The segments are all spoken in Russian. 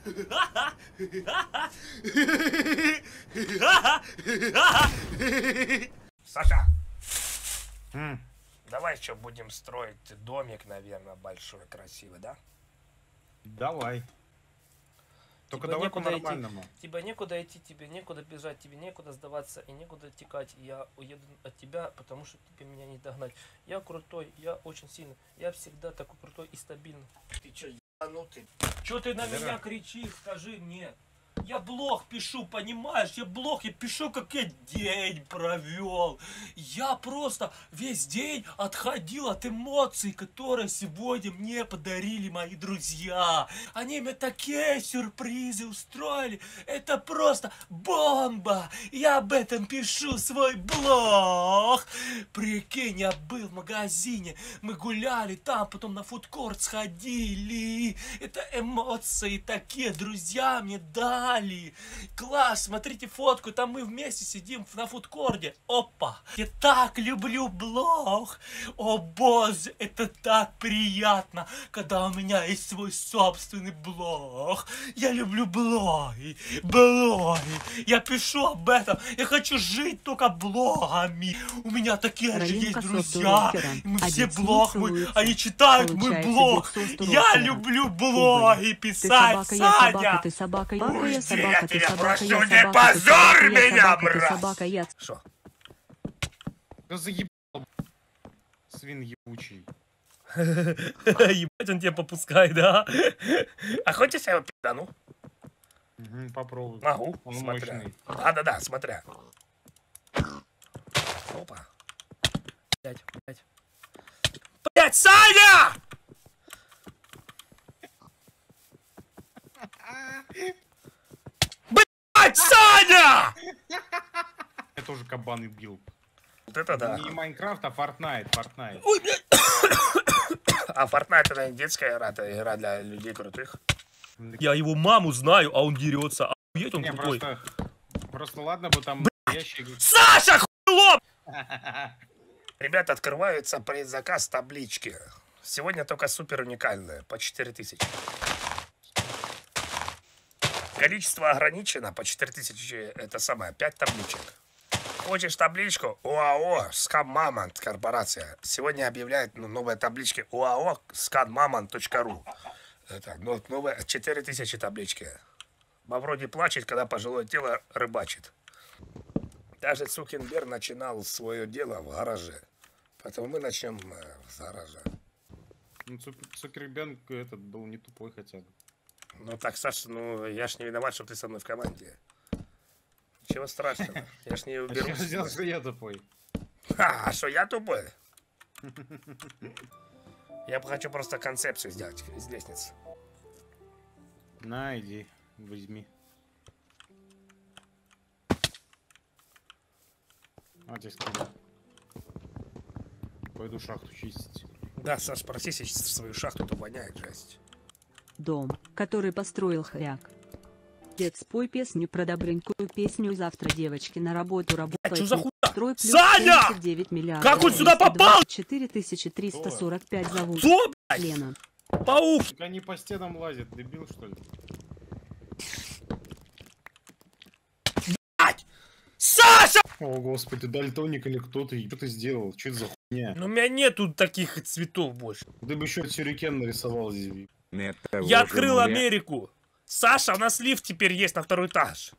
Саша, давай еще будем строить домик, наверное, большой, красивый, да? Давай. Только давай по-нормальному. Тебе некуда идти, тебе некуда бежать, тебе некуда сдаваться и некуда текать. Я уеду от тебя, потому что тебе меня не догнать. Я крутой, я очень сильный, я всегда такой крутой и стабильный. Ты че, ебанутый? Че ты на меня кричишь, скажи мне? Я блог пишу, понимаешь? Я пишу, как я день провел. Я просто весь день отходил от эмоций, которые сегодня мне подарили мои друзья. Они мне такие сюрпризы устроили. Это просто бомба. Я об этом пишу свой блог. Прикинь, я был в магазине. Мы гуляли там, потом на фудкорт сходили. Это эмоции такие, друзья мне дали. Класс, смотрите фотку, там мы вместе сидим на фудкорде. Опа, я так люблю блог. О боже, это так приятно, когда у меня есть свой собственный блог. Я люблю блоги. Я пишу об этом, я хочу жить только блогами. У меня такие же есть друзья. Мы все блог, они читают мой блог. Я люблю блоги писать, Саня. Ты собака, я собака, ты тебя собака, прошу, не позор меня, мразь! собака, я. Что? Да заебал, свин ебучий. Ебать, он тебя попускает, да? А хочешь я его пиздану? Попробуй. Могу, Он смотря. мощный. Да, смотря. Опа. Блять, Саня! Блять, Саня! Я тоже кабан убил. Вот это да. Не Майнкрафт, а Fortnite. Ой, блядь. А Fortnite это не детская игра, это игра для людей крутых. Я его маму знаю, а он дерется. Охуеть, он крутой. Просто ладно бы там ящик. Саша, хуйло! Ребята, открываются предзаказ таблички. Сегодня только супер уникальная, по 4000. Количество ограничено, по 4000, это самое, 5 табличек. Хочешь табличку? ОАО «Скаммамонт» корпорация. Сегодня объявляет новые таблички ОАО «Скаммамонт.ру». Это новые 4000 таблички. Мавроди плачет, когда пожилое тело рыбачит. Даже Цукерберг начинал свое дело в гараже. Поэтому мы начнем с гаража. Ну, Цукерберг этот был не тупой хотя бы. Ну так, Саша, ну я ж не виноват, что ты со мной в команде. Ничего страшного. Я ж не уберу. Сделал, что я тупой. А что я тупой? Я хочу просто концепцию сделать из лестницы. На, иди, возьми. А, тебе сказал. Пойду шахту чистить. Да, Саш, спроси, если в свою шахту, то воняет жесть. Дом, который построил хряк. Дед, спой песню про добренькую песню. Завтра девочки на работу работают. Что за хуйня? Строй плюс Саня! 79 миллиардов. Как он сюда попал? 4345 зовут. Кто, блядь? Лена. Паук! Так они по стенам лазят, дебил что ли? Блядь! Саша! О, господи, дальтоник или кто-то, что ты сделал? Что это за хуйня? Ну у меня нету таких цветов больше. Ты бы еще сюрикен нарисовал здесь. Я открыл Америку. Саша, у нас лифт теперь есть на 2-й этаж.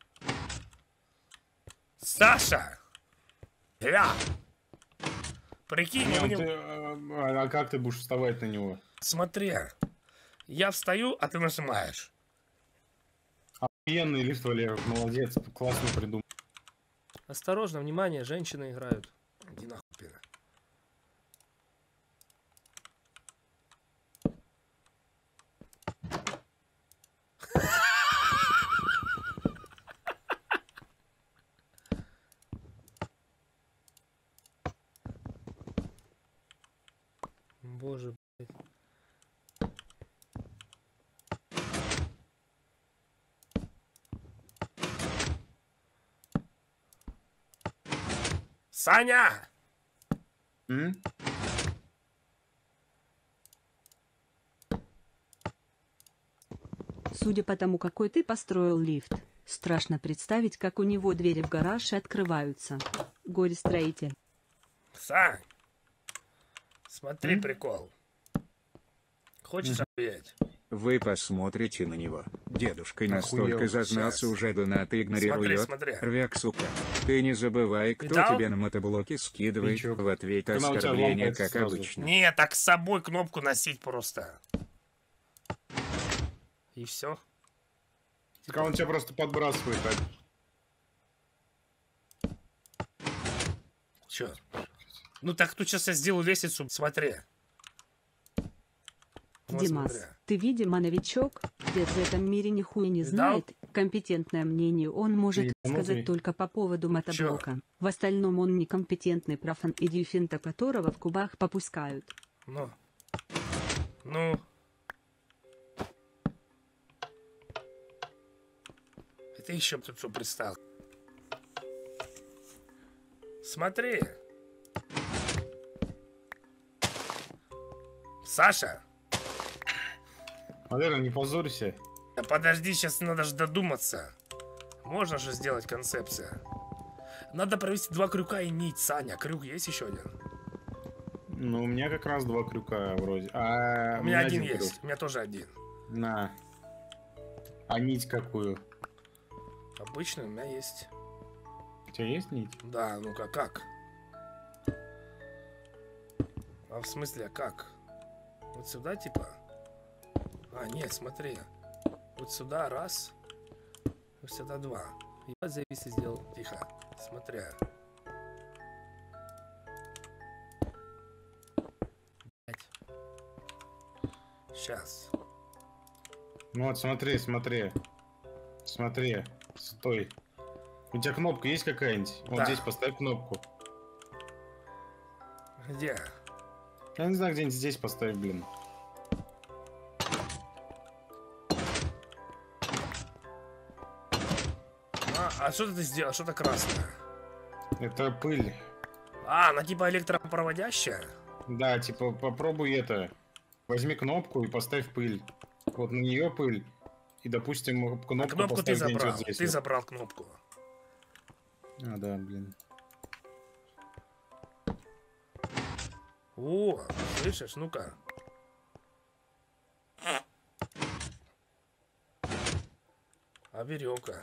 Саша! Я! Прикинь, Не, у меня... а как ты будешь вставать на него? Смотри. Я встаю, а ты нажимаешь. Охуенный лифт, Валеров, молодец, классно придумал. Осторожно, внимание, женщины играют. Иди нахуй, пидор. Боже, блядь. Саня! Судя по тому, какой ты построил лифт, страшно представить, как у него двери в гараж и открываются. Горе-строитель. Сань, смотри прикол. Хочешь охуеть? Вы посмотрите на него. Дедушка настолько Охуел. зазнался, Щас. уже донаты игнорирует. Смотри. Рвяк, сука. Ты не забывай, кто Видал? тебе на мотоблоке скидывает Бичок. в ответ Она у тебя оскорбление, ломается как сразу. обычно. Не, так с собой кнопку носить просто. И все. Так он тебя просто подбрасывает. Чё? Ну так тут сейчас я сделаю лестницу, смотри. Вот Димас, смотри. ты, видимо, новичок, дед в этом мире нихуя не Видал? знает. Компетентное мнение он может Ты сказать внутри. только по поводу мотоблока. В остальном он некомпетентный профан и дельфинта которого в кубах попускают. Ну. Ну. Это еще тут что пристал. Смотри. Саша, Валера, не позорься. да подожди, сейчас надо же додуматься. Можно же сделать концепция. Надо провести 2 крюка и нить, Саня. Крюк есть еще один? Ну, у меня как раз 2 крюка вроде. А У меня один крюк. есть. У меня тоже один. На. А нить какую? Обычный у меня есть. У тебя есть нить? Да, ну-ка, как? А в смысле, а как? Вот сюда, типа? А, нет, смотри. Вот сюда раз. Вот сюда 2. Я завис и сделал. Тихо. Смотря. Сейчас. Ну вот, смотри, смотри. Смотри. Стой. У тебя кнопка есть какая-нибудь? Вот Да. здесь поставь кнопку. Где? Я не знаю, где-нибудь здесь поставь, блин. А что ты сделал? Что-то красное. Это пыль. А, она типа электропроводящая? Да, типа, попробуй это. Возьми кнопку и поставь пыль. Вот на нее пыль. И, допустим, А кнопку кнопку ты поставь где-нибудь забрал. вот здесь. Ты вот. забрал кнопку. А, да, блин. О, слышишь, ну-ка. А веревка?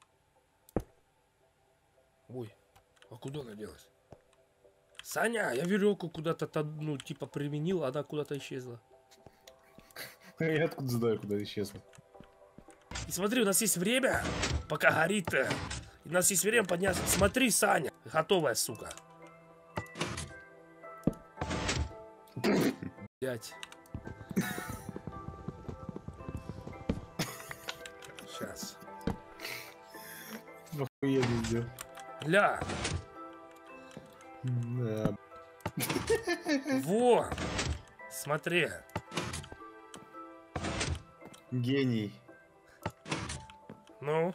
Ой, а куда она делась? Саня, я веревку куда-то, ну, типа, применил, а она куда-то исчезла. Я откуда знаю, куда исчезла. И смотри, у нас есть время, пока горит. У нас есть время подняться. Смотри, Саня, готовая, сука. Блять. Сейчас. Охуенно сделал. Ля, Да. во, смотри. Гений. Ну.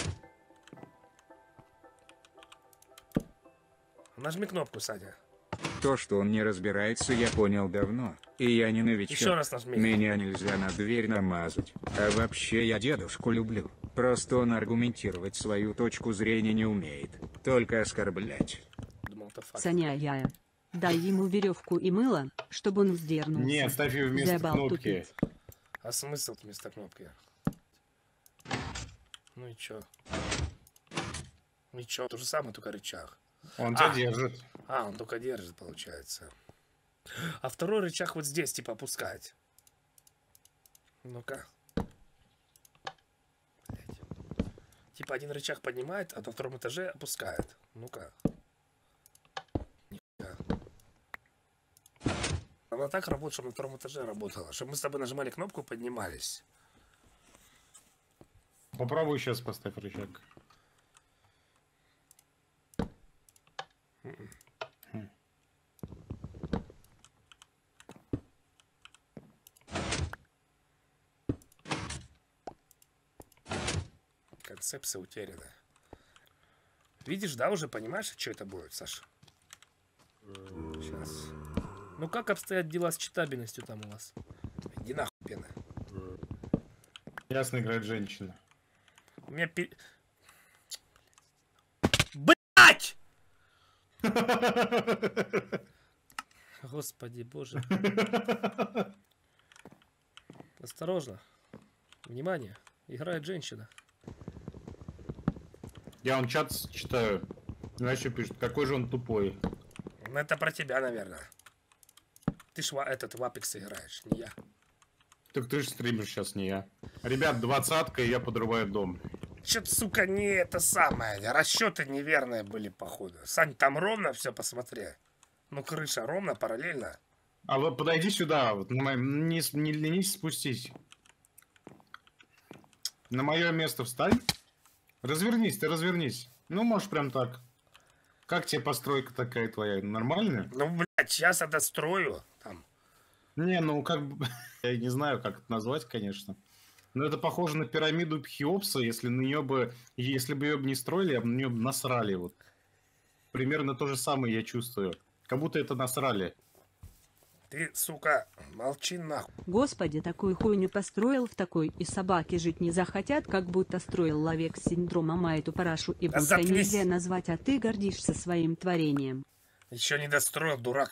Нажми кнопку, Саня. То, что он не разбирается, я понял давно. И я не новичок. Еще раз нажми. Меня нельзя на дверь намазать. А вообще я дедушку люблю. Просто он аргументировать свою точку зрения не умеет. Только оскорблять. Думал, это факт. Саня, я. Дай ему веревку и мыло, чтобы он вздернулся. Нет, ставь ее вместо Заебал кнопки. тупить. А смысл вместо кнопки? Ну и чё? Ничего, то же самое, только рычаг. Он тебя держит. А, он только держит, получается. А второй рычаг вот здесь, типа, опускать. Ну-ка. Блядь. Типа, один рычаг поднимает, а на втором этаже опускает. Ну-ка. Нихуя. Она так работает, чтобы на втором этаже работала. Чтобы мы с тобой нажимали кнопку, поднимались. Попробуй сейчас поставь рычаг. Концепция утеряна. Видишь, да, уже понимаешь, что это будет, Саша? Сейчас. Ну как обстоят дела с читабельностью там у вас? Иди нахуй, пена. Ясно играет женщина. У меня Блять! Господи, боже. Осторожно. Внимание. Играет женщина. Я он чат читаю. Знаешь, что пишет? Какой же он тупой. Ну, это про тебя, наверное. Ты ж в Apex играешь, не я. Так ты же стримишь сейчас, не я. Ребят, 20-ка, и я подрываю дом. Чё-то, сука, не это самое. Расчеты неверные были, походу. Сань, там ровно все, посмотри. Ну, крыша ровно, параллельно. А вот подойди сюда, вот, не ленись спустись. На мое место встань. Развернись, ты развернись. Ну, можешь прям так. Как тебе постройка такая твоя? Нормальная? Ну, блядь, сейчас это строю. Там. Не, ну как бы... Я не знаю, как это назвать, конечно. Но это похоже на пирамиду Хеопса, если на нее бы... Если бы ее не строили, а на нее бы насрали. Вот. Примерно то же самое я чувствую. Как будто это насрали. Ты, сука, молчи нахуй. Господи, такую хуйню построил, в такой и собаки жить не захотят, как будто строил ловек с синдромом, а эту парашу и будто заткнись. нельзя назвать, а ты гордишься своим творением. Еще не достроил, дурак.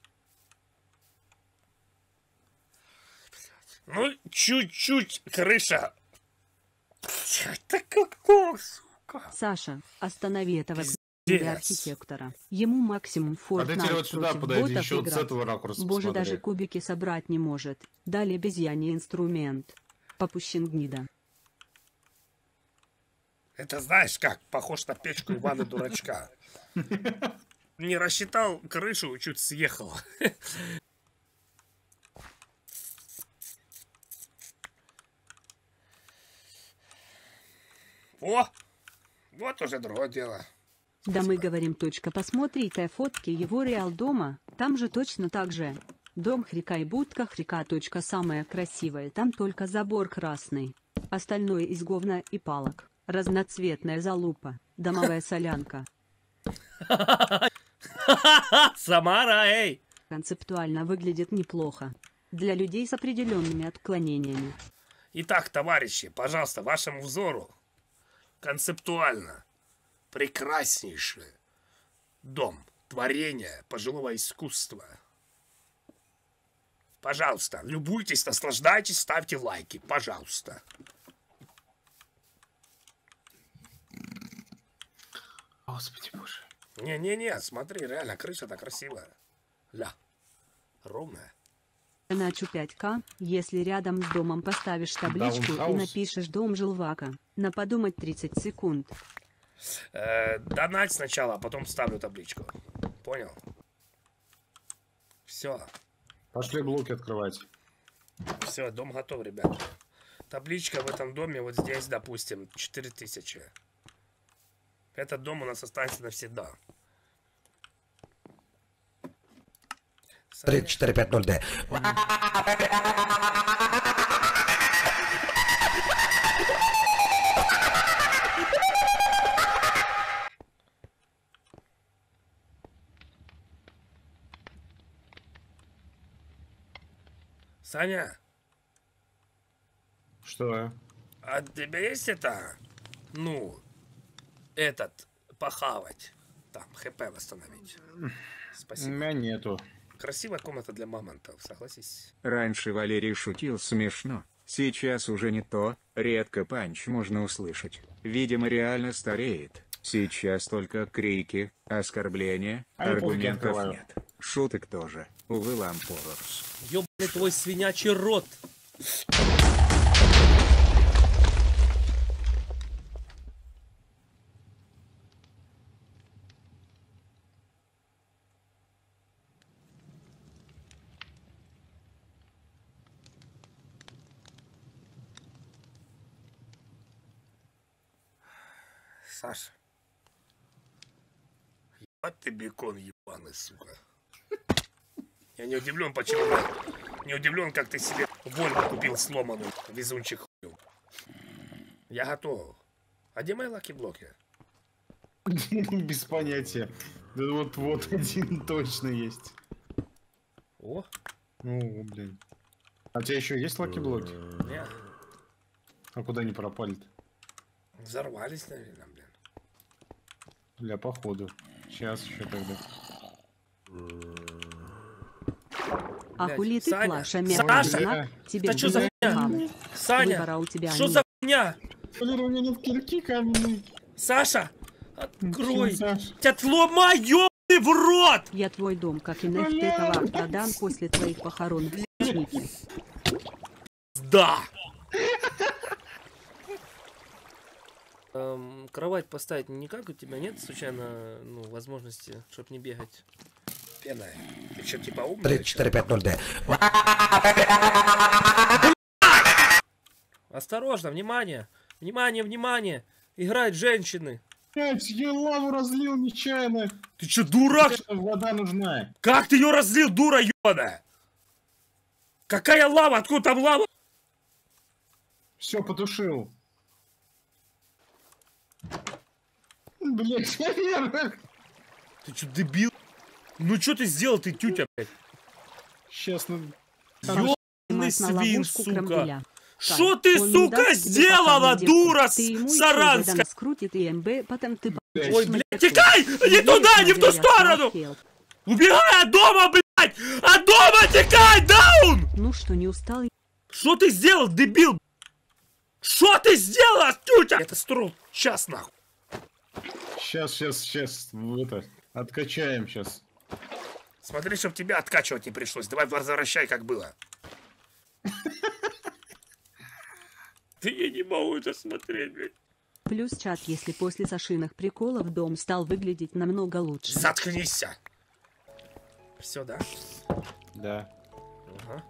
Ну, чуть-чуть крыша. Это как-то, сука. Саша, останови этого Пиздец. архитектора. Ему максимум А ты теперь Fortnite вот сюда против подойди, ботов еще вот с играть. этого ракурса Боже, посмотри. даже кубики собрать не может. Дали обезьяне инструмент. Попущен гнида. Это знаешь как? Похож на печку Ивана Дурачка. Не рассчитал крышу, чуть съехал. О! Вот уже другое дело. Да мы говорим точка, посмотрите фотки его реал дома, там же точно так же. Дом Хрика и будка Хрика точка самая красивая, там только забор красный. Остальное из говна и палок. Разноцветная залупа, домовая солянка. Самара, эй! Концептуально выглядит неплохо. Для людей с определенными отклонениями. Итак, товарищи, пожалуйста, вашему взору концептуально прекраснейший дом, творение пожилого искусства. Пожалуйста, любуйтесь, наслаждайтесь, ставьте лайки, пожалуйста. Господи боже. Не-не-не, смотри, реально, крыша-то красивая. Ля, ровная. Начу 5К, если рядом с домом поставишь табличку и Даунхаус. напишешь «Дом Жилвака». На подумать 30 секунд. Донать сначала, а потом ставлю табличку. Понял? Все, Пошли блоки открывать. все, дом готов, ребят. Табличка в этом доме, вот здесь, допустим, 4000. Этот дом у нас останется навсегда. 3450D. Саня, Что? а у тебя есть это, ну, этот, похавать, там, ХП восстановить? У Спасибо. меня нету. Красивая комната для мамонтов, согласись. Раньше Валерий шутил смешно, сейчас уже не то, редко панч можно услышать. Видимо, реально стареет. Сейчас только крики, оскорбления, А я пулки аргументов открываю. нет. Шуток тоже. Увы, лампорс. Ёбаный твой свинячий рот. Саша. Ебать ты бекон ебаный, сука. Я не удивлен, почему. Не удивлен, как ты себе Вольву купил сломанную, везунчик хуй. Я готов. А где мои лаки-блоки? Без понятия. Да вот один точно есть. О, Ну, блин. А у тебя еще есть лаки-блоки? не. А куда они пропали-то? Взорвались, наверное, блин. Для походу. Сейчас еще тогда. А Блядь, хули ты, Саня, Клаша, Саша! мягкая, тебе Да что за хуйня? Саня, Выбора у тебя что нет. за хуйня? Блин, у меня нет кирки каменной. Саша, открой. Саш? Тебя отломаю, ёбаный в рот! Я твой дом, как и NFT товар, продам после твоих похорон в личнике. Да! Кровать поставить никак у тебя нет случайно, ну, возможности, чтобы не бегать? Пена, ты что, типа умный? 3450D. Осторожно, внимание! Внимание, внимание! Играют женщины! Блять, я лаву разлил нечаянно. Ты что, дурак? Вода нужна. Как ты ее разлил, дура ебаная? Какая лава? Откуда там лава? Все, потушил. Блять, наверх. Ты что, дебил? Ну что ты сделал, ты тютя, блядь? Сейчас, ну... Ёбаный Снимать на свин, ловушку сука! крамбеля. Что ты, Он не сука, даст тебе сделала, пока девку. дура Ты ему еще саранская? задам скрутит и МБ, потом ты... Ой, блядь, текай! Не туда, не в ту сторону! Убегай от дома, блядь! От дома текай, даун! Ну что, не устал? Что ты сделал, дебил? Что ты сделала, тютя? Это строил час, нахуй. Сейчас, это, откачаем сейчас. Смотри, чтоб тебя откачивать не пришлось. Давай возвращай, как было. Да я не могу это смотреть, блядь. Плюс чат, если после Сашиных приколов дом стал выглядеть намного лучше. Заткнись! Все, да? Да. Ага.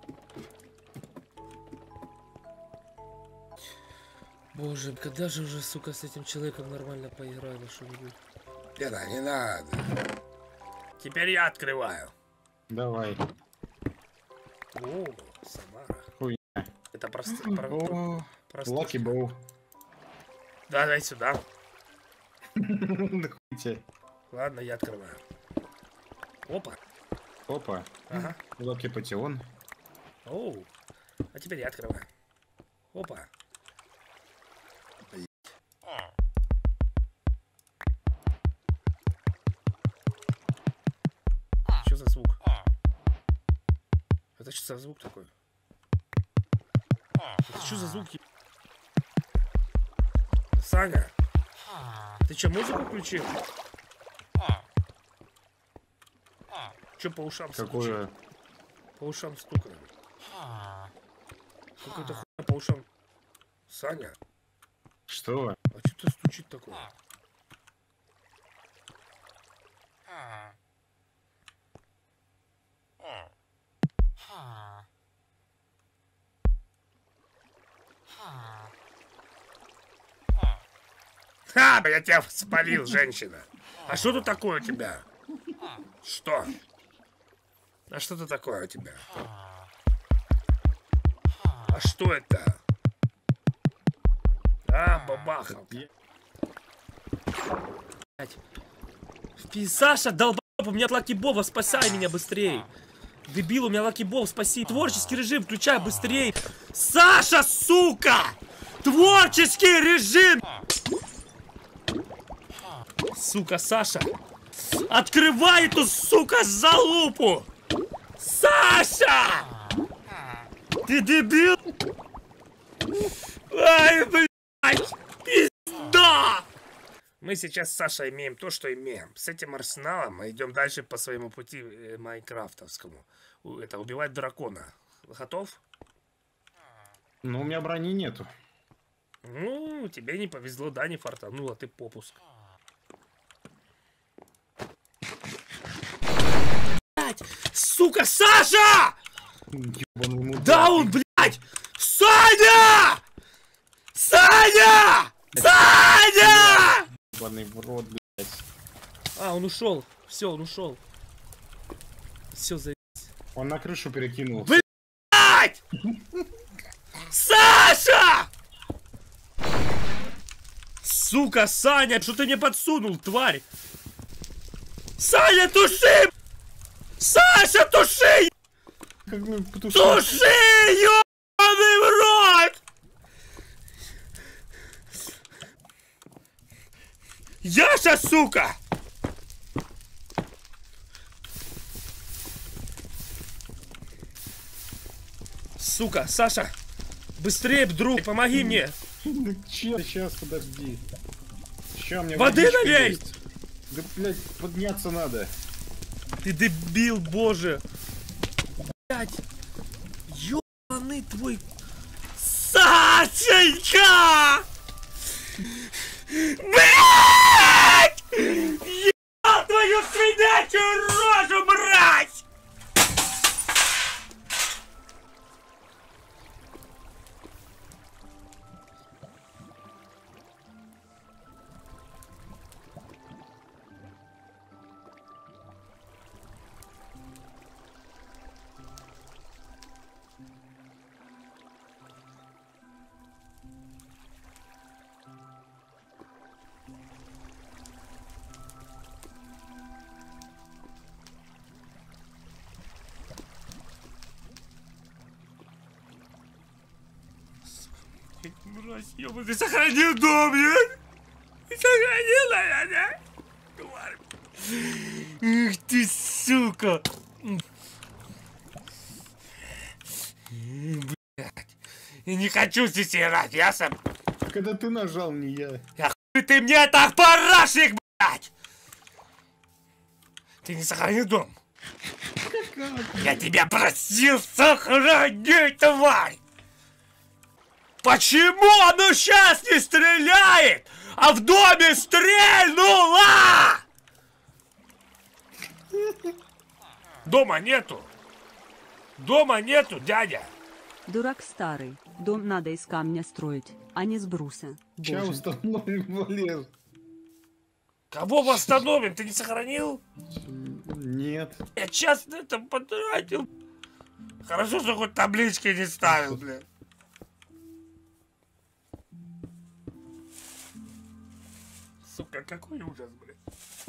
Боже, когда же уже, сука, с этим человеком нормально поиграю во что-нибудь? Лена, не надо. Теперь я открываю. Давай. О, Самара. Хуйня. Это просто... О, Лаки Боу. Давай сюда. Нахуйте. Ладно, я открываю. Опа. Опа. Ага. Лаки Патион. Оу. А теперь я открываю. Опа. Что за звук? Это что за звук такой? Это что за звуки? Саня, ты что, музыку включил? Что по ушам стучит? Какое? По ушам стукает. Какой-то хуйня по ушам. Саня, Что? а что-то стучит такое? Ха, я тебя спалил, женщина. А что тут такое у тебя? Что? А что тут такое у тебя? А что это? А, бабахал. Саша, долбоёб, у меня лакибова, спасай меня быстрее. Дебил, у меня лакибов, спаси. Творческий режим, включай быстрее. Саша, сука! Творческий режим! Сука, Саша! Открывай эту, сука, залупу! Саша! Ты дебил? Ай, блядь! Пизда! Мы сейчас с Сашей имеем то, что имеем. С этим арсеналом мы идем дальше по своему пути майнкрафтовскому. Это убивать дракона. Готов? Ну, у меня брони нету. Ну, тебе не повезло, да, не фартануло, ты попуск. Блядь! Сука, Саша! Ёбаный мудак. Даун, блядь! Саня! Саня! Саня! Ёбаный в рот, блядь. А, он ушел. Все, он ушел. Все, за... Он на крышу перекинул. Блядь! Саша! Сука, Саня, что ты мне подсунул, тварь? Саня, туши! Саша, туши! Как бы потушить? Туши, ёбаный в рот! Яша, сука! Сука, Саша! Быстрее, друг, помоги мне! Ну че, сейчас, подожди. Ща, мне Воды водичка налей! есть. Да, блядь, подняться надо. Ты дебил, боже! Блядь! Ёбаный твой... Сашенька! Блядь! Ебал твою свинячую рожу, мразь! Мразь, ёбаный, ты сохранил дом, нет? Ты сохранил, наверное? Тварь. Ух ты, сука! Блядь. Я не хочу здесь играть, ясно? Когда ты нажал, не я. Я хуй ты мне так парашник, блядь! Ты не сохранил дом? Я тебя просил сохранить, тварь! Почему оно сейчас не стреляет, а в доме стрельнула? Дома нету. Дома нету, дядя. Дурак старый. Дом надо из камня строить, а не с бруса. Сейчас Боже. установим, Валер. Кого восстановим? Ты не сохранил? Нет. Я час на это потратил. Хорошо, что хоть таблички не ставил, блядь. Сука, какой ужас, блядь.